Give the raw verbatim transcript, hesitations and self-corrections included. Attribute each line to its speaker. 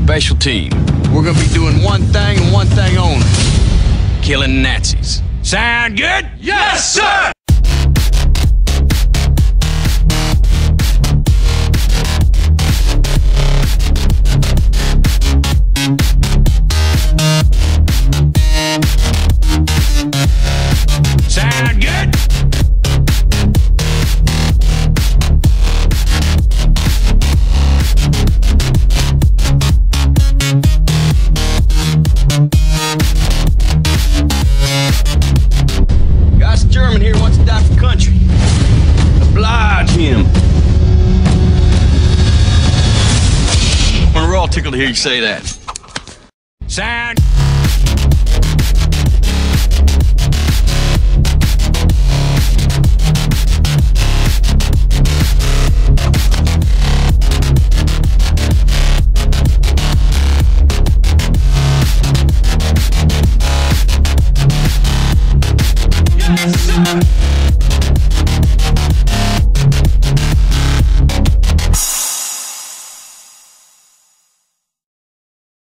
Speaker 1: special team. We're gonna be doing one thing and one thing only. Killing Nazis. Sound good?
Speaker 2: Yes, sir!
Speaker 1: Sound good? Guy's German here wants to die for country. Oblige him. We're all tickled to hear you say that. Sound